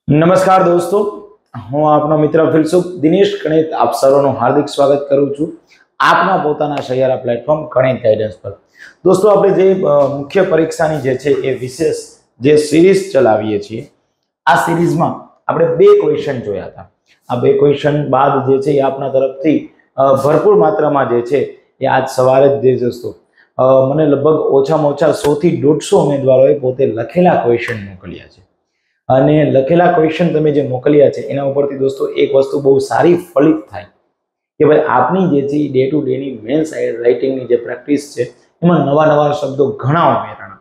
નમસ્કાર દોસ્તો, હું આપનો મિત્ર ફિલસુફ દિનેશ ગણિત આપ સર્વનું હાર્દિક સ્વાગત કરું છું આપના પોતાના સૈયારા પ્લેટફોર્મ ગણિત ગાઈડન્સ પર। દોસ્તો, આપણે જે મુખ્ય પરીક્ષાની જે છે એ વિશેષ જે સિરીઝ ચલાવીએ છીએ, આ સિરીઝમાં આપણે બે ક્વેશ્ચન જોયા હતા। આ બે ક્વેશ્ચન બાદ જે છે એ આપના તરફથી ભરપૂર માત્રામાં જે છે એ આજ સવારે જ જે દોસ્તો મને લગભગ ઓછામાં ઓછા 100 થી 150 ઉમેદવારોએ પોતે લખેલા ક્વેશ્ચન મોકલ્યા છે। અને લખેલા ક્વેશ્ચન તમે જે મોકલ્યા છે એના ઉપરથી દોસ્તો એક વસ્તુ બહુ સારી ફલિત થાય કે ભાઈ આપની જે છે ડે ટુ ડે ની મેન્સ રાઇટિંગની જે પ્રેક્ટિસ છે એમાં નવા નવા શબ્દો ઘણા ઉમેરાણા।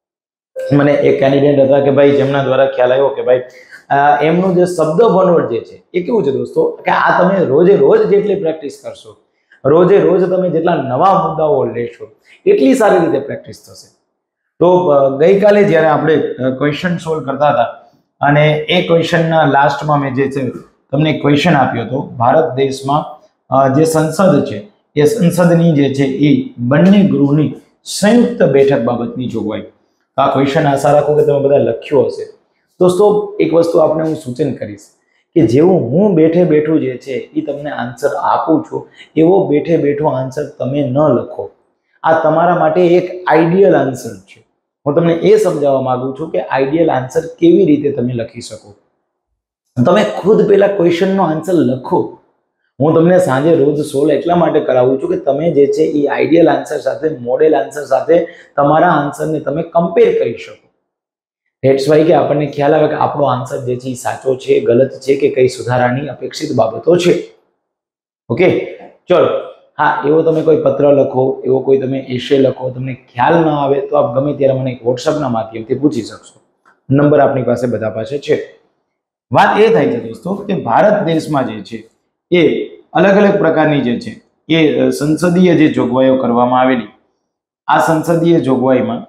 મને એક કેન્ડિડેટ હતા કે ભાઈ જેમના દ્વારા ખ્યાલ આવ્યો કે ભાઈ એમનું જે શબ્દ ભંડોળ જે છે એ કેવું છે દોસ્તો કે આ તમે રોજે રોજ જેટલી પ્રેક્ટિસ કરશો, રોજે રોજ તમે જેટલા નવા મુદ્દાઓ લેશો એટલી સારી રીતે પ્રેક્ટિસ થશે। તો ગઈકાલે જ્યારે આપણે ક્વેશ્ચન સોલ્વ કરતા હતા અને એ ક્વેશ્ચનના લાસ્ટમાં મેં જે છે તમને ક્વેશ્ચન આપ્યો હતો, ભારત દેશમાં જે સંસદ છે એ સંસદની જે છે એ બંને ગૃહની સંયુક્ત બેઠક બાબતની જોગવાઈ। આ ક્વેશ્ચન આશા રાખું કે તમે બધા લખ્યો હશે। દોસ્તો, એક વસ્તુ આપણે હું સૂચન કરીશ કે જેવું હું બેઠે બેઠું જે છે એ તમને આન્સર આપું છું એવો બેઠે બેઠો આન્સર તમે ન લખો। આ તમારા માટે એક આઈડિયલ આન્સર છે। હું તમને એ સમજાવવા માંગુ છું કે આઈડિયલ આન્સર કેવી રીતે તમે લખી શકો। તમે ખુદ પહેલા ક્વેશ્ચનનો આન્સર લખો। હું તમને સાંજે રોજ સોલ્વ એટલા માટે કરાવું છું કે તમે જે છે એ આઈડિયલ આન્સર સાથે મોડેલ આન્સર સાથે તમારા આન્સરને તમે કમ્પેર કરી શકો। ધેટ્સ વાય કે આપણને ખ્યાલ આવે કે આપણો આન્સર જે છે એ સાચો છે, ગલત છે કે કઈ સુધારાની અપેક્ષિત બાબતો છે। ઓકે, ચલો। હા, એવો તમે કોઈ પત્ર લખો, એવો કોઈ તમે એશે લખો, તમને ખ્યાલ ન આવે તો આપ ગમે ત્યારે મને વોટ્સઅપના માધ્યમથી પૂછી શકશો। નંબર આપણી પાસે બધા પાસે છે। વાત એ થાય છે દોસ્તો કે ભારત દેશમાં જે છે એ અલગ અલગ પ્રકારની જે છે એ સંસદીય જે જોગવાઈઓ કરવામાં આવેલી, આ સંસદીય જોગવાઈમાં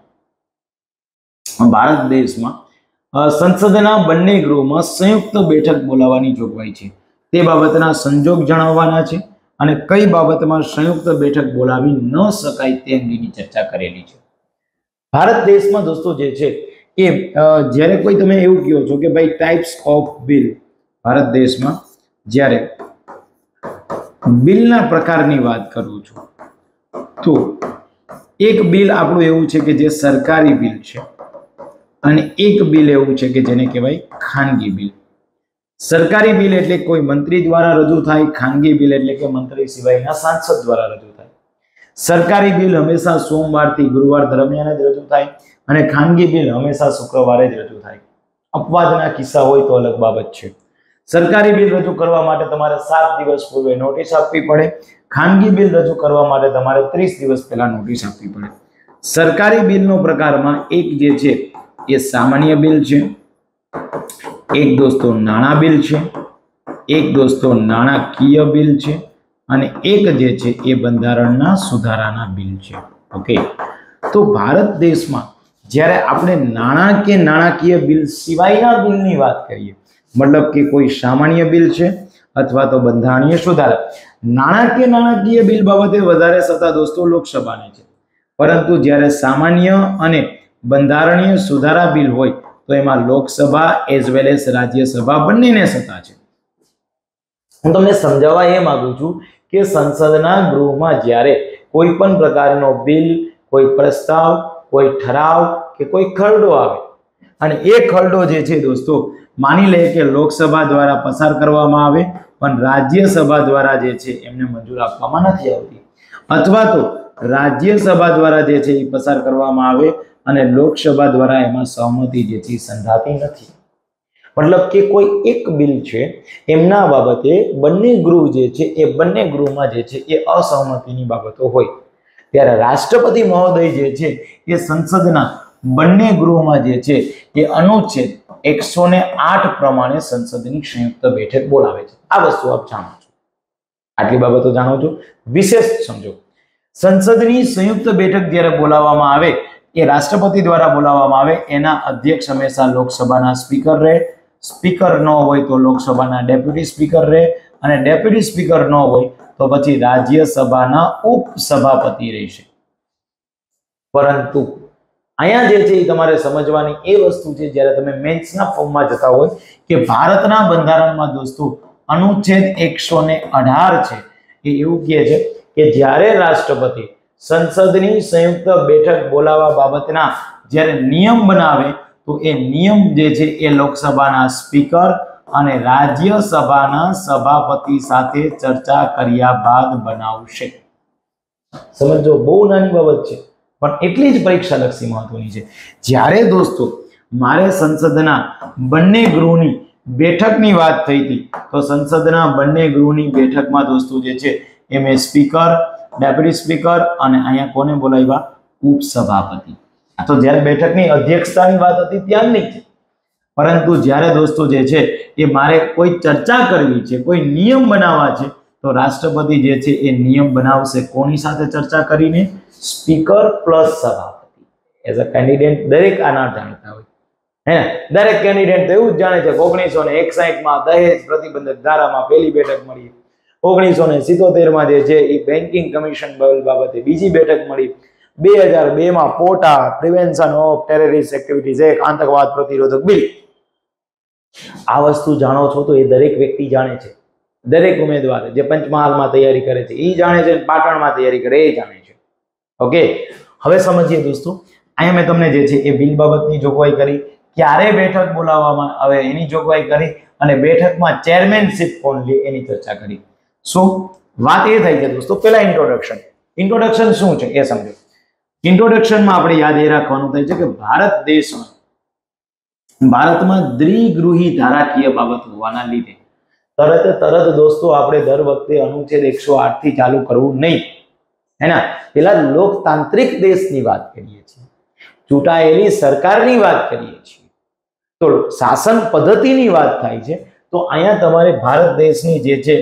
ભારત દેશમાં સંસદના બંને ગૃહમાં સંયુક્ત બેઠક બોલાવવાની જોગવાઈ છે। તે બાબતના સંજોગ જણાવવાના છે અને કઈ બાબતમાં સંયુક્ત બેઠક બોલાવી ન શકાય તે અંગેની ચર્ચા કરેલી છે। ભારત દેશમાં દોસ્તો જે છે એ જ્યારે કોઈ તમે એવું કહો છો કે ભાઈ ટાઈપ્સ ઓફ બિલ, ભારત દેશમાં જ્યારે બિલના પ્રકારની વાત કરું છું તો એક બિલ આપણું એવું છે કે જે સરકારી બિલ છે અને એક બિલ એવું છે કે જેને કહેવાય ખાનગી બિલ। સરકારી બિલ એટલે કોઈ મંત્રી દ્વારા રજૂ થાય, ખાનગી બિલ એટલે કે મંત્રી સિવાયના સાંસદ દ્વારા રજૂ થાય। સરકારી બિલ હંમેશા સોમવારથી ગુરુવાર દરમિયાન જ રજૂ થાય અને ખાનગી બિલ હંમેશા શુક્રવારે જ રજૂ થાય। અપવાદના કિસ્સા હોય તો અલગ બાબત છે। સરકારી બિલ રજૂ કરવા માટે તમારે 7 દિવસ પૂર્વે નોટિસ આપવી પડે, ખાનગી બિલ રજૂ કરવા માટે તમારે 30 દિવસ પહેલા નોટિસ આપવી પડે। સરકારી બિલનો પ્રકારમાં એક જે છે એ સામાન્ય બિલ છે, એક દોસ્તો નાણાં બિલ છે, એક દોસ્તો નાણાકીય બિલ છે અને એક જે છે એ બંધારણના સુધારાના બિલ છે। ઓકે, તો ભારત દેશમાં જ્યારે આપણે નાણાં કે નાણાકીય બિલ સિવાયના બિલની વાત કરીએ, મતલબ કે કોઈ સામાન્ય બિલ છે અથવા તો બંધારણીય સુધારા, નાણાકીય બિલ બાબતે વધારે સત્તા દોસ્તો લોકસભાની છે, પરંતુ જ્યારે સામાન્ય અને બંધારણીય સુધારા બિલ હોય તો એમાં Lok Sabha as well as Rajya Sabha બંનેને સત્તા છે। હું તમને સમજાવવા એ માંગુ છું કે સંસદના ગૃહમાં જ્યારે કોઈ પણ પ્રકારનો બિલ, કોઈ પ્રસ્તાવ, કોઈ ઠરાવ કે કોઈ ખરડો આવે અને એ ખરડો જે છે દોસ્તો માની લે કે લોકસભા દ્વારા પસાર કરવામાં આવે પણ રાજ્યસભા દ્વારા જે છે એમને મંજૂર આપવામાં નથી આવતી, અથવા તો રાજ્યસભા દ્વારા જે છે એ પસાર કરવામાં આવે અને લોકસભા દ્વારા એમાં સહમતિ જે છે સંધાતી નથી। મતલબ કે કોઈ એક બિલ છે એમના બાબતે બંને ગૃહ જે છે એ બંને ગૃહમાં જે છે એ અસહમતિની બાબતો હોય ત્યારે રાષ્ટ્રપતિ મહોદય જે છે એ સંસદના બંને ગૃહમાં જે છે એ અનુચ્છેદ 108 પ્રમાણે સંસદની સંયુક્ત બેઠક બોલાવે છે। આ વસ્તુ આપ જાણો છો, આટલી બાબતો જાણો છો। વિશેષ સમજો, સંસદની સંયુક્ત બેઠક જ્યારે બોલાવવામાં આવે એ રાષ્ટ્રપતિ દ્વારા બોલાવવામાં આવે, એના અધ્યક્ષ હંમેશા લોકસભાના સ્પીકર રહે, સ્પીકર ન હોય તો લોકસભાના ડેપ્યુટી સ્પીકર રહે અને ડેપ્યુટી સ્પીકર ન હોય તો પછી રાજ્યસભાના ઉપસભાપતિ રહેશે। પરંતુ અહીંયા જે છે એ તમારે સમજવાની એ વસ્તુ છે જ્યારે તમે મેન્સના ફોર્મમાં જતા હોય કે ભારતના બંધારણમાં દોસ્તો અનુચ્છેદ 118 છે એ એવું કહે છે કે જ્યારે રાષ્ટ્રપતિ સંસદની સંયુક્ત બેઠક બોલાવવા બાબતના જ્યારે નિયમ બનાવે તો એ નિયમ જે છે એ લોકસભાના સ્પીકર અને રાજ્યસભાના સભાપતિ સાથે ચર્ચા કર્યા બાદ બનાવશે. સમજો, બહુ નાની બાબત છે પણ એટલી જ પરીક્ષાલક્ષી મહત્વની છે. જ્યારે દોસ્તો મારે સંસદના બંને ગૃહની બેઠકની વાત થઈ હતી તો સંસદના બંને ગૃહની બેઠકમાં દોસ્તો જે છે એ મેં સ્પીકર, ડેપ્યુટી સ્પીકર અને અહીંયા કોને બોલાવ્યા? ઉપસભાપતિ. તો જ્યારે બેઠકની અધ્યક્ષતાની વાત હતી ત્યારની જ. પરંતુ જ્યારે દોસ્તો જે છે એ મારે કોઈ ચર્ચા કરવી છે, કોઈ નિયમ બનાવવા છે તો રાષ્ટ્રપતિ જે છે એ નિયમ બનાવશે કોની સાથે ચર્ચા કરીને? સ્પીકર પ્લસ સભાપતિ. એઝ અ કેન્ડિડેટ દરેક આના જાણતા હોય હે, દરેક કેન્ડિડેટ તો એવું જ જાણે છે કે 1961 માં દહેજ પ્રતિબંધક ધારામાં પહેલી બેઠક મળી, 1977 માં જે છે એ બેન્કિંગ કમિશન બિલ બાબતે બીજી બેઠક મળી, 2002 માં POTA prevention of terrorist activities એક આતંકવાદ પ્રતિરોધક બિલ. આ વસ્તુ જાણો છો તો એ દરેક વ્યક્તિ જાણે છે, દરેક ઉમેદવાર જે પંચમહાલમાં તૈયારી કરે છે એ જાણે છે, પાટણમાં તૈયારી કરે એ જાણે છે. ઓકે, હવે સમજીએ દોસ્તો. અહીંયા મેં તમને જે છે એ બિલ બાબતની જોગવાઈ કરી, ક્યારે બેઠક બોલાવવામાં આવે એની જોગવાઈ કરી અને બેઠકમાં ચેરમેનશિપ કોણ લે એની ચર્ચા કરી. શું વાત એ થઈ છે દોસ્તો? પહેલા ઇન્ટ્રોડક્શન શું છે એ સમજો. ઇન્ટ્રોડક્શનમાં આપણે યાદ એ રાખવાનું થાય છે કે ભારતમાં દ્વિગૃહી ધારાકીય બાબત હોવાના લીધે તરત દોસ્તો આપણે દર વખતે અનુચ્છેદ 108 થી ચાલુ કરવું નહીં, હેના? પેલા લોકતાંત્રિક દેશની વાત કરીએ છીએ, ચૂંટાયેલી સરકારની વાત કરીએ છીએ, તો શાસન પદ્ધતિની વાત થાય છે. તો અહીંયા તમારે ભારત દેશની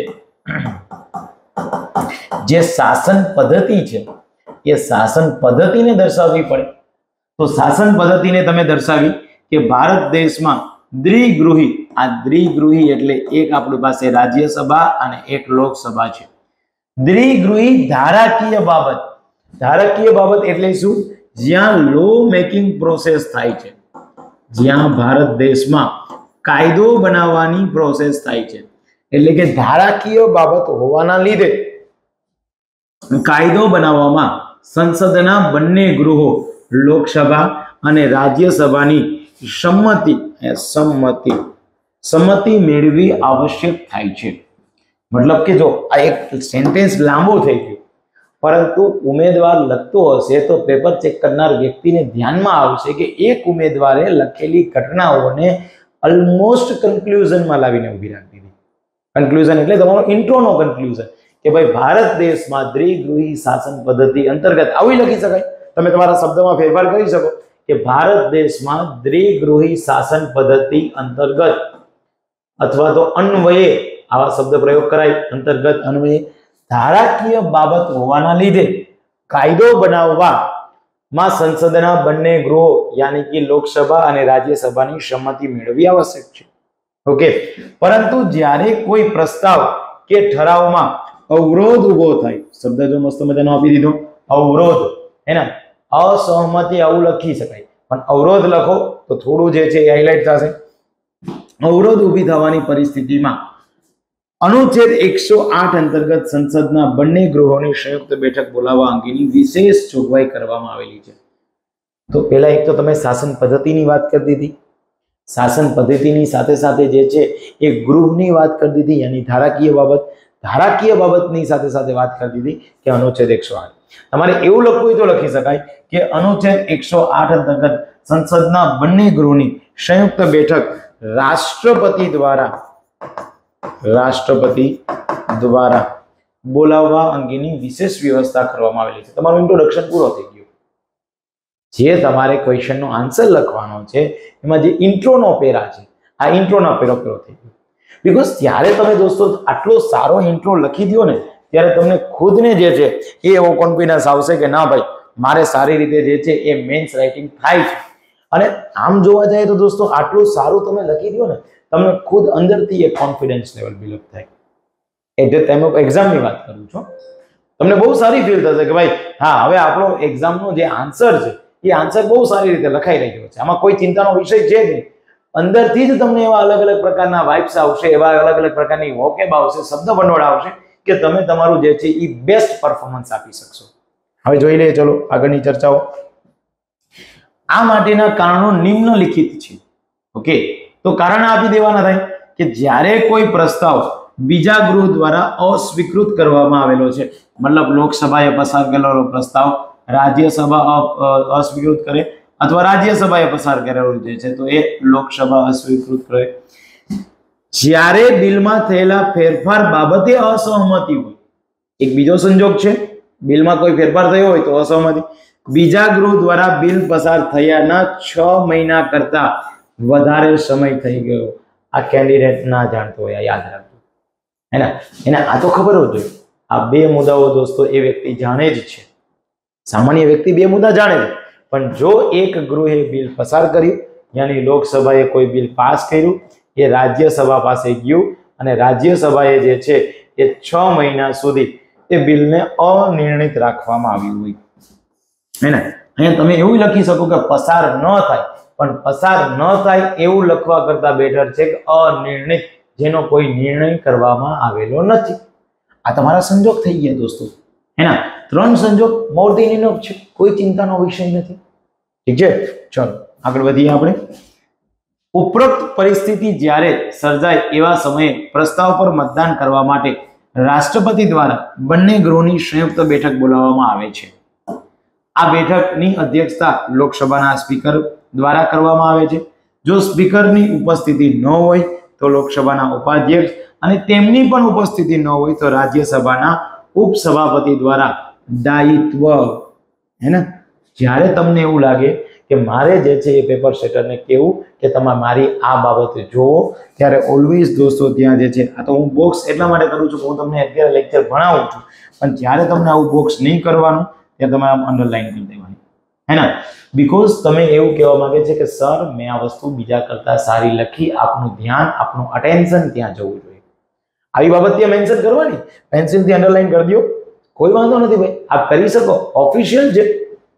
જે શાસન પદ્ધતિ છે એ શાસન પદ્ધતિને દર્શાવવી પડે. તો શાસન પદ્ધતિને તમે દર્શાવી કે ભારત દેશમાં દ્વિગૃહી, આ દ્વિગૃહી એટલે એક આપણી પાસે રાજ્યસભા અને એક લોકસભા છે. દ્વિગૃહી ધારાકીય બાબત એટલે શું? જ્યાં લો મેકિંગ પ્રોસેસ થાય છે, જ્યાં ભારત દેશમાં કાયદો બનાવવાની પ્રોસેસ થાય છે. એટલે કે ધારાકીય બાબત હોવાના લીધે કાયદો બનાવવામાં સંસદના બંને ગૃહો લોકસભા અને રાજ્યસભાની સંમતિ મેળવી આવશ્યક થાય છે. મતલબ કે જો આ એક સેન્ટેન્સ લાંબો થઈ ગયો, પરંતુ ઉમેદવાર લખતો હશે તો પેપર ચેક કરનાર વ્યક્તિને ધ્યાનમાં આવશે કે એક ઉમેદવારે લખેલી ઘટનાઓને ઓલમોસ્ટ કન્ક્લુઝનમાં લાવીને ઊભી રાખી દીધી. કન્ક્લુઝન એટલે તમારો ઇન્ટ્રોનો કન્ક્લુઝન કે ભાઈ ભારત દેશમાં દ્વિગૃહી શાસન પદ્ધતિ અંતર્ગત આવી લખી શકાય. તમે તમારા શબ્દમાં ફેરફાર કરી શકો કે ભારત દેશમાં દ્વિગૃહી શાસન પદ્ધતિ અંતર્ગત અથવા તો અન્વયે આવા શબ્દ પ્રયોગ કરાય. અંતર્ગત, અન્વયે ધારાકીય બાબત હોવાના લીધે કાયદો બનાવવામાં સંસદના બંને ગૃહો યાની કે લોકસભા અને રાજ્યસભાની સંમતિ મેળવવી આવશ્યક છે. ઓકે, પરંતુ જ્યારે કોઈ પ્રસ્તાવ કે ઠરાવમાં અવરોધ ઉભો થાય, શબ્દ જો મસ્ત મજાનો આપી દીધો, અવરોધ, એના અસહમતિ આવું લખી શકાય, પણ અવરોધ લખો તો થોડું જે છે એ હાઇલાઇટ થશે. અવરોધ ઊભી થવાની પરિસ્થિતિમાં અનુચ્છેદ 108 અંતર્ગત સંસદના બંને ગૃહોની સંયુક્ત બેઠક બોલાવવા અંગેની વિશેષ જોગવાઈ કરવામાં આવેલી છે. તો પહેલા એક તો તમે શાસન પદ્ધતિની વાત કરી દીધી, શાસન પદ્ધતિની સાથે સાથે જે છે એ ગૃહની વાત કરી દીધી, યાની ધારાકીય બાબતની સાથે સાથે વાત કરી દીધી કે અનુચ્છેદ 108. તમારે એવું લખવું હોય તો લખી શકાય કે અનુચ્છેદ 108 અંતર્ગત સંસદના બંને ગૃહની સંયુક્ત બેઠક રાષ્ટ્રપતિ દ્વારા બોલાવવા અંગેની વિશેષ વ્યવસ્થા કરવામાં આવેલી છે. તમારું ઇન્ટ્રોડક્શન પૂરો થઈ ગયો. જે તમારે ક્વેશ્ચનનો આન્સર લખવાનો છે એમાં જે ઇન્ટ્રોનો પેરા છે, આ ઇન્ટ્રોનો પેરો પૂરો થઈ ગયો. બીકોઝ ત્યારે તમે દોસ્તો આટલો સારો ઇન્ટ્રો લખી દો ને ત્યારે તમને ખુદને જે છે એ એવો કોન્ફિડન્સ આવશે કે ના ભાઈ મારે સારી રીતે જે છે એ મેન્સ રાઇટિંગ થાય છે. અને આમ જોવા જાય તો દોસ્તો આટલું સારું તમે લખી દો ને તમને ખુદ અંદરથી એક કોન્ફિડન્સ લેવલ બિલ્ડ થાય. એટલે તમે એક્ઝામની વાત કરું છું, તમને બહુ સારી ફીલ થશે કે ભાઈ હા હવે આપણો એક્ઝામનો જે આન્સર છે એ આન્સર બહુ સારી રીતે લખાઈ રહ્યો છે, આમાં કોઈ ચિંતાનો વિષય છે નહીં. અંદરથી જ તમને એવા અલગ અલગ પ્રકારના વાઇબ્સ આવશે, એવા અલગ અલગ પ્રકારની વોકેબ આવશે, શબ્દ ભંડોળ આવશે કે તમે તમારું જે છે એ બેસ્ટ પરફોર્મન્સ આપી શકશો. હવે જોઈ લઈએ ચલો આગળની ચર્ચાઓ. આ માટેના કારણો નિમ્નલિખિત છે. ઓકે, તો કારણ આપી દેવાના થાય કે જ્યારે કોઈ પ્રસ્તાવ બીજા ગૃહ દ્વારા અસ્વીકૃત કરવામાં આવેલો છે, મતલબ લોકસભાએ પસાર કરેલો પ્રસ્તાવ રાજ્યસભા અસ્વીકૃત કરે અથવા રાજ્યસભાએ પસાર કરેલો જે છે તો એ લોકસભા અસ્વીકૃત કરે. જ્યારે બિલમાં થયેલા ફેરફાર બાબતે અસહમતિ હોય, એક બીજો સંજોગ છે, બિલમાં કોઈ ફેરફાર થયો હોય તો અસહમતિ. બીજા ગૃહ દ્વારા બિલ પસાર થયાના 6 મહિના કરતા વધારે સમય થઈ ગયો. આ કેન્ડિડેટ ના જાણતો હોય, યાદ રાખજો, હે ને? એને આ તો ખબર જ હોય. આ બે મુદ્દાઓ દોસ્તો એ વ્યક્તિ જાણે જ છે. સામાન્ય વ્યક્તિ બે મુદ્દા જાણે છે, પણ જો એક ગૃહે બિલ પસાર કર્યું, યાની લોકસભાએ કોઈ બિલ પાસ કર્યું, એ રાજ્યસભા પાસે ગયું અને રાજ્યસભાએ જે છે એ 6 મહિના સુધી એ બિલને અનિર્ણિત રાખવામાં આવ્યું હોય, હે ને? અહીંયા તમે એવું લખી શકો કે પસાર ન થાય, પણ પસાર ન થાય એવું લખવા કરતા બેટર છે કે અનિર્ણિત, જેનો કોઈ નિર્ણય કરવામાં આવેલો નથી. આ તમારા સંજોગ થઈ ગયા દોસ્તો, હે ને? 3 સંજોગ મોર ધેન ઇનફ છે, કોઈ ચિંતાનો વિષય નથી. ઠીક છે, ચલો આગળ વધીએ આપણે. ઉપરોક્ત પરિસ્થિતિ જ્યારે સર્જાય એવા સમયે પ્રસ્તાવ પર મતદાન કરવા માટે રાષ્ટ્રપતિ દ્વારા બંને ગૃહની સંયુક્ત બેઠક બોલાવવામાં આવે છે. આ બેઠકની અધ્યક્ષતા લોકસભાના સ્પીકર દ્વારા કરવામાં આવે છે. જો સ્પીકરની ઉપસ્થિતિ ન હોય તો લોકસભાના ઉપાધ્યક્ષ અને તેમની પણ ઉપસ્થિતિ ન હોય તો રાજ્યસભાના ઉપસભાપતિ દ્વારા દાયિત્વ, હે ને? જ્યારે તમને એવું લાગે કે મારે જે છે એ પેપર સેટરને કહેવું કે તમે મારી આ બાબતે જોવો, ત્યારે ઓલવેઝ દોસ્તો ત્યાં જે છે, આ તો હું બોક્સ એટલા માટે કરું છું કે હું તમને અત્યારે લેક્ચર ભણાવું છું, પણ જ્યારે તમને આવું બોક્સ નહીં કરવાનું ત્યાં તમે આમ અંડરલાઈન કરી દેવાની, હે ને? બીકોઝ તમે એવું કહેવા માંગે છે કે સર મેં આ વસ્તુ બીજા કરતા સારી લખી, આપનું ધ્યાન, આપનું અટેન્શન ત્યાં જવું જોઈએ. આવી બાબત ત્યાં મેન્શન કરવાની, પેન્સિલથી અંડરલાઈન કરી દો, કોઈ વાંધો નથી ભાઈ, આપ કરી શકો. ઓફિશિયલ જે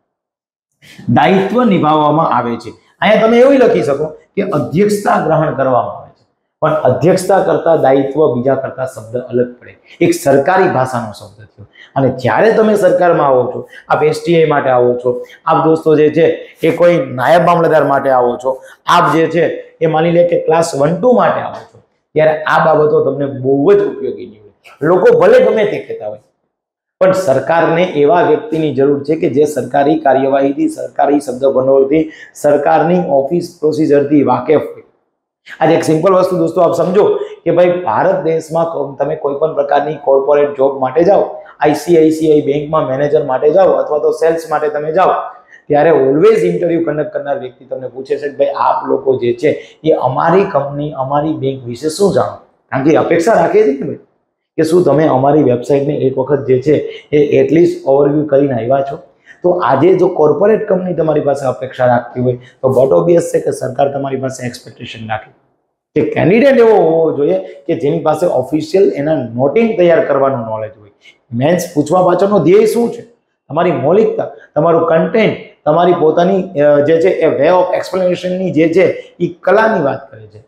દાયિત્વ નિભાવવામાં આવે છે, અહીંયા તમે એવું લખી શકો કે અધ્યક્ષતા ગ્રહણ કરવામાં આવે છે, પણ અધ્યક્ષતા કરતા દાયિત્વ બીજા કરતા શબ્દ અલગ પડે, એક સરકારી ભાષાનો શબ્દ થયો. અને જ્યારે તમે સરકારમાં આવો છો, આપ એસટીઆઈ માટે આવો છો, આપ દોસ્તો જે છે એ કોઈ નાયબ મામલતદાર માટે આવો છો, આપ જે છે એ માની લે કે ક્લાસ 1-2 માટે આવો છો, ત્યારે આ બાબતો તમને બહુ જ ઉપયોગી નીવડે. લોકો ભલે ગમે તે કહેતા હોય, પણ સરકારને એવા વ્યક્તિની જરૂર છે કે જે સરકારી કાર્યવાહીથી, સરકારી શબ્દ ભંડોળથી, સરકારની ઓફિસ પ્રોસિજરથી વાકેફ હોય. આજે એક સિમ્પલ વસ્તુ દોસ્તો આપ સમજો કે ભાઈ ભારત દેશમાં તમે કોઈ પણ પ્રકારની કોર્પોરેટ જોબ માટે જાઓ, આઈસીઆઈસીઆઈ બેંકમાં મેનેજર માટે જાઓ અથવા તો સેલ્સ માટે તમે જાઓ, ત્યારે ઓલવેઝ ઇન્ટરવ્યુ કન્ડક્ટ કરનાર વ્યક્તિ તમને પૂછે છે કે ભાઈ આપ લોકો જે છે એ અમારી કંપની, અમારી બેંક વિશે શું જાણો? કારણ કે અપેક્ષા રાખે છે કે ભાઈ કે શું તમે અમારી વેબસાઇટને એક વખત જે છે એ એટલીસ્ટ ઓવરવ્યૂ કરીને આવ્યા છો? તો આજે જો કોર્પોરેટ કંપની તમારી પાસે અપેક્ષા રાખતી હોય તો બટ ઓબ્વિયસ છે કે સરકાર તમારી પાસે એક્સપેક્ટેશન રાખે કે કેન્ડિડેટ એવો હોવો જોઈએ કે જેની પાસે ઓફિશિયલ એના નોટિંગ તૈયાર કરવાનું નોલેજ હોય. મેન્સ પૂછવા પાછળનો ધ્યેય શું છે? તમારી મૌલિકતા, તમારું કન્ટેન્ટ, તમારી પોતાની જે છે એ વે ઓફ એક્સપ્લેનેશનની જે છે એ કલાની વાત કરે છે.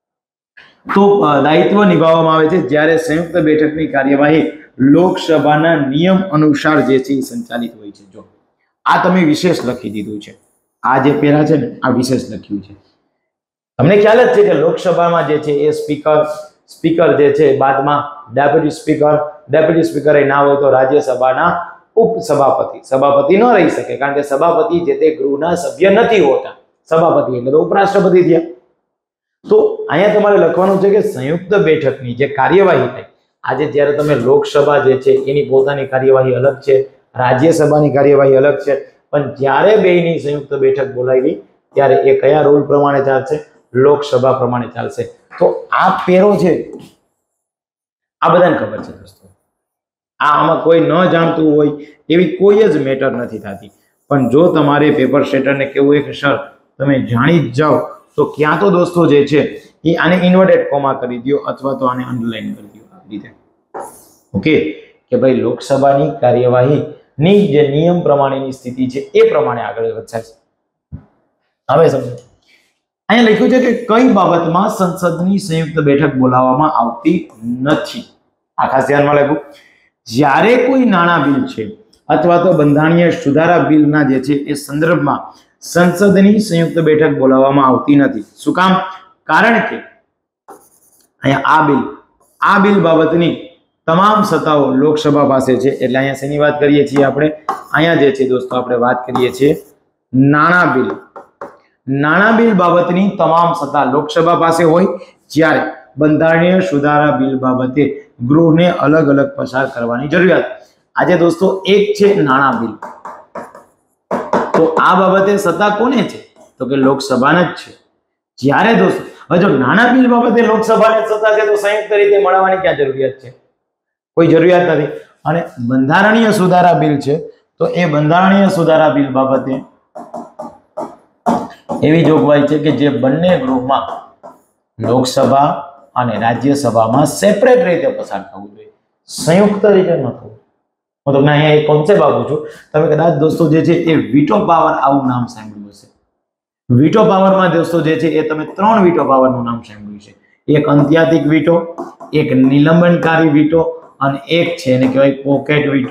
તો દાયિત્વ નિભાવવામાં આવે છે જ્યારે સંયુક્ત બેઠકની કાર્યવાહી લોકસભાના નિયમ અનુસાર જે છે એ સંચાલિત હોય છે. જો આ તમે વિશેષ લખી દીધું છે, આ જે પેરા છે ને આ વિશેષ લખ્યું છે. તમને ખ્યાલ જ છે કે લોકસભામાં જે છે એ સ્પીકર જે છે બાદમાં ડેપ્યુટી સ્પીકર એ ના હોય તો રાજ્યસભાના ઉપસભાપતિ, સભાપતિ ન રહી શકે કારણ કે સભાપતિ જે તે ગૃહના સભ્ય નથી હોતા. સભાપતિ એટલે તો ઉપરાષ્ટ્રપતિ થયા. તો અહીંયા તમારે લખવાનું છે કે સંયુક્ત બેઠકની જે કાર્યવાહી થાય, આજે જ્યારે તમે લોકસભા જે છે એની પોતાની કાર્યવાહી અલગ છે, રાજ્યસભાની કાર્યવાહી અલગ છે, પણ જ્યારે બેયની સંયુક્ત બેઠક બોલાવી ત્યારે એ કયા રૂલ પ્રમાણે ચાલશે? લોકસભા પ્રમાણે ચાલશે. તો આ પેરો છે, આ બધાને ખબર છે દોસ્તો. આમાં કોઈ ન જાણતું હોય એવી કોઈ જ મેટર નથી થતી. પણ જો તમારે પેપર સેટરને કેવું હોય કે સર તમે જાણી જ જાઓ તો ક્યાં તો દોસ્તો જે છે એ આને ઇન્વર્ટેડ કોમા કરી દો અથવા તો આને અંડરલાઈન કરી દો આ રીતે. ઓકે, કે ભાઈ લોકસભાની કાર્યવાહી ની જે નિયમ પ્રમાણેની સ્થિતિ છે એ પ્રમાણે આગળ વધશે. હવે સમજો અહીંયા લખ્યું છે કે કઈ બાબતમાં સંસદની સંયુક્ત બેઠક બોલાવવામાં આવતી નથી. આ ખાસ ધ્યાનમાં લખ્યું. જ્યારે કોઈ નાણાં બિલ છે અથવા તો બંધારણીય સુધારા બિલના જે છે એ સંદર્ભમાં સંસદની સંયુક્ત બેઠક બોલાવવામાં આવતી નથી. શું કામ? કારણ કે અહીંયા આ બિલ બાબતની તમામ સત્તાઓ લોકસભા પાસે છે. એટલે અહીંયા શેની વાત કરીએ છીએ આપણે? અહીંયા જે છે દોસ્તો આપણે વાત કરીએ છીએ નાણાં બિલ બાબતની તમામ સત્તા લોકસભા પાસે હોય, જ્યારે બંધારણીય સુધારા બિલ બાબતે ગૃહને અલગ અલગ પસાર કરવાની જરૂરિયાત. આજે દોસ્તો એક છે નાણાં બિલ, તો આ બાબતે સત્તા કોને છે? તો કે લોકસભાને જ છે. જ્યારે દોસ્તો હવે જો નાણાં બિલ બાબતે લોકસભાને સત્તા છે તો સંયુક્ત રીતે મળવાની ક્યાં જરૂરિયાત છે? કોઈ જરૂરિયાત નથી. અને બંધારણીય સુધારા બિલ છે તો એ બંધારણીય સુધારા બિલ બાબતે એવી જોગવાઈ છે કે જે બંને ગૃહમાં લોકસભા અને રાજ્યસભામાં સેપરેટ રીતે પસાર થવું જોઈએ, સંયુક્ત રીતે ન થવું. હું તમને અહીંયા એક કોન્સેપ્ટ આપું છું. તમે કદાચ દોસ્તો જે છે એ વીટો પાવર આવું નામ સાંભળ્યું હશે. વીટો પાવરમાં દોસ્તો જે છે એ તમે 3 વીટો પાવરનું નામ સાંભળ્યું છે. એક અંત્યાધિક વીટો, એક નિલંબનકારી વીટો અને એક છે એને કહેવાય પોકેટ વીટો.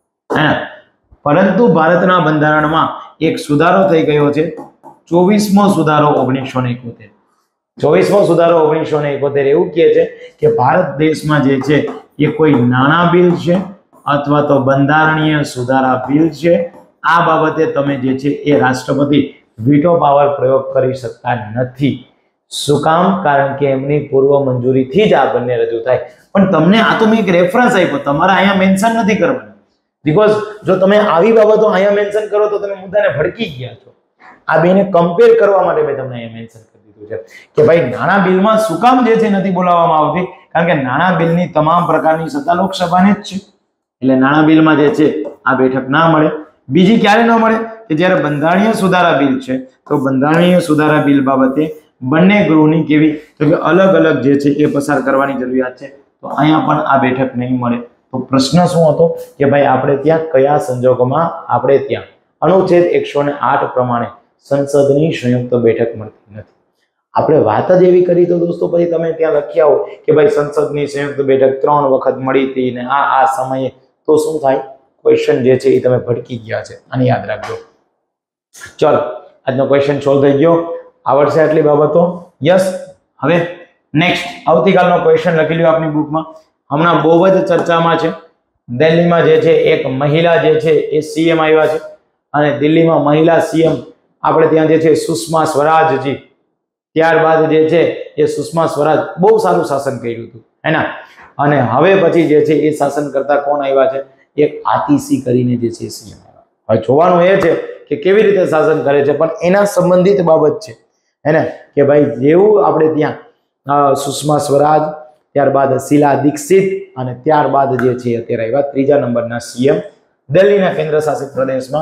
પરંતુ ભારતના બંધારણમાં એક સુધારો થઈ ગયો છે, 24મો સુધારો 1971. 24મો સુધારો 1971 એવું કહે છે કે ભારત દેશમાં જે છે એ કોઈ નાણાં બિલ છે અથવા તો બંધારણીય સુધારા બિલ છે, આ બાબતે તમે જે છે એ રાષ્ટ્રપતિ વીટો પાવર પ્રયોગ કરી શકતા નથી. શું કામ? કારણ કે એમની પૂર્વ મંજૂરીથી જ આ બંને રજૂ થાય. પણ તમને આ તો મેં એક રેફરન્સ આપ્યો, તમારે અહીંયા મેન્શન નથી કરવાનું. બીકોઝ જો તમે આવી બાબતો અહીંયા મેન્શન કરો તો તમે મુદ્દાને ભડકી ગયા છો. આ બેને કમ્પેર કરવા માટે મેં તમને અહીંયા મેન્શન કરી દીધું છે કે ભાઈ નાણાં બિલમાં શું કામ જે છે નથી બોલાવવામાં આવતી? કારણ કે નાણાં બિલની તમામ પ્રકારની સત્તા લોકસભાને જ છે. એટલે નાણાં બિલમાં જે છે આ બેઠક ના મળે. બીજી ક્યારે ન મળે? કે જ્યારે બંધારણીય સુધારા બિલ છે તો બંધારણીય સુધારા બિલ બાબતે બંને ગૃહની કેવી તો કે અલગ અલગ જે છે એ પસાર કરવાની જરૂરિયાત છે. તો અહીંયા પણ આ બેઠક નહીં મળે. તો પ્રશ્ન શું હતો કે ભાઈ આપણે ત્યાં કયા સંજોગોમાં આપણે ત્યાં અનુચ્છેદ 108 પ્રમાણે સંસદની સંયુક્ત બેઠક મળતી નથી? આપણે વાત જ એવી કરી તો દોસ્તો પછી તમે ત્યાં લખી આવો કે ભાઈ સંસદની સંયુક્ત બેઠક 3 વખત મળી હતી ને આ સમયે, તો શું થાય? ક્વેશ્ચન જે છે એ તમે ભટકી ગયા છે. આને યાદ રાખજો. ચલો, આજનો ક્વેશ્ચન સોલ્વ થઈ ગયો. આવડશે આટલી બાબતો? યસ. હવે નેક્સ્ટ આવતીકાલનો ક્વેશ્ચન લખી લ્યો આપની બુકમાં. હમણાં બહુ જ ચર્ચામાં છે. દિલ્હીમાં જે છે એક મહિલા જે છે એ સીએમ આવ્યા છે અને દિલ્હીમાં મહિલા સીએમ આપણે ત્યાં જે છે સુષ્મા સ્વરાજજી. ત્યારબાદ જે છે એ સુષ્મા સ્વરાજ બહુ સારું શાસન કર્યું હતું, હે ને? અને હવે પછી જે છે એ શાસન કરતા કોણ આવ્યા છે? એક આતિશી કરીને જે છે સીએમ આવ્યા. હવે જોવાનું એ છે કે કેવી રીતે શાસન કરે છે, પણ એના સંબંધિત બાબત છે, હે ને? કે ભાઈ જેવું આપણે ત્યાં સુષ્મા સ્વરાજ, ત્યારબાદ શીલા દીક્ષિત અને ત્યારબાદ જે છે અત્યારે આવ્યા 3જા નંબરના સીએમ. દિલ્હીના કેન્દ્ર શાસિત પ્રદેશમાં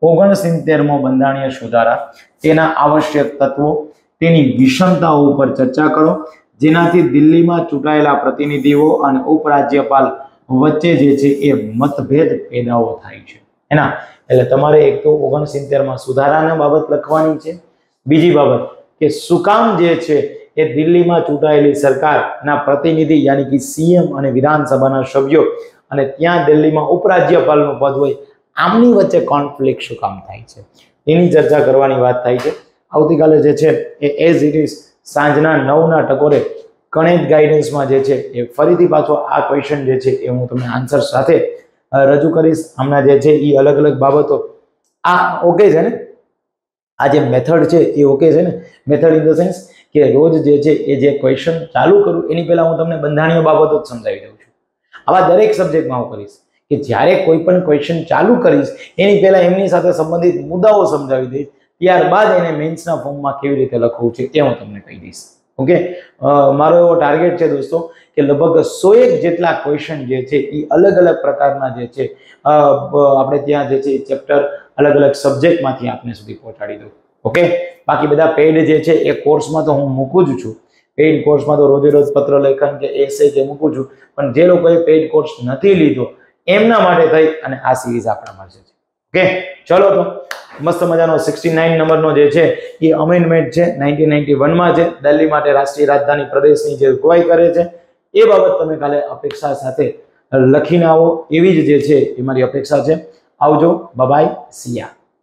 69મો બંધારણીય સુધારા, તેના આવશ્યક તત્વો, તેની વિષમતાઓ ઉપર ચર્ચા કરો, જેનાથી દિલ્હીમાં ચૂંટાયેલા પ્રતિનિધિઓ અને ઉપરાજ્યપાલ વચ્ચે જે છે એ મતભેદ પેદાઓ થાય છે, એના. એટલે તમારે એક તો 69માં સુધારાના બાબત લખવાની છે. બીજી બાબત કે શું કામ જે છે એ દિલ્હીમાં ચૂંટાયેલી સરકારના પ્રતિનિધિ યાની કે સીએમ અને વિધાનસભાના સભ્યો અને ત્યાં દિલ્હીમાં ઉપરાજ્યપાલનું પદ હોય, આમની વચ્ચે કોન્ફ્લિક્ટ શું કામ થાય છે એની ચર્ચા કરવાની વાત થાય છે. આવતીકાલે જે છે એ એઝ ઇટ ઇઝ સાંજના 9ના ટકોરે ગણિત ગાઈડન્સમાં જે છે એ ફરીથી પાછો આ ક્વેશ્ચન જે છે એ હું તમને આન્સર સાથે રજૂ કરીશ. હમણાં જે છે એ અલગ અલગ બાબતો આ ઓકે છે ને? આ જે મેથડ છે એ ઓકે છે ને? મેથડ ઇન ધ સેન્સ કે રોજ જે છે એ જે ક્વેશ્ચન ચાલુ કરું એની પહેલા હું તમને બંધારણીય બાબતો જ સમજાવી દઉં છું. આવા દરેક સબ્જેક્ટમાં હું કરીશ કે જ્યારે કોઈ પણ ક્વેશ્ચન ચાલુ કરીશ એની પહેલા એમની સાથે સંબંધિત મુદ્દાઓ સમજાવી દઈશ, ત્યારબાદ એને મેન્સના ફોર્મમાં કેવી રીતે લખવું છે એ હું તમને કહી દઈશ. ઓકે, મારો એવો ટાર્ગેટ છે દોસ્તો કે લગભગ 101 જેટલા ક્વેશ્ચન જે છે એ અલગ અલગ પ્રકારના જે છે આપણે ત્યાં જે છે ચેપ્ટર અલગ અલગ સબ્જેક્ટમાંથી આપને સુધી પહોંચાડી દઉં. ઓકે, બાકી બધા પેઇડ જે છે એ કોર્સમાં તો હું મૂકું જ છું. પેઇડ કોર્સમાં તો રોજે રોજ પત્ર લેખન કે એસે કે મૂકું છું, પણ જે લોકોએ પેઇડ કોર્સ નથી લીધો એમના માટે થઈ અને આ સિરીઝ આપણા મળશે. ઓકે, ચલો તો મસ્ત મજાનો 69 નંબરનો જે છે એ અમેન્ડમેન્ટ છે 1991 માં છે. દિલ્હી માટે રાષ્ટ્રીય રાજધાની પ્રદેશની જે જોગવાઈ કરે છે એ બાબત તમે કાલે અપેક્ષા સાથે લખીને આવો, એવી જ જે છે એ મારી અપેક્ષા છે. આવજો, બાય, સિયા.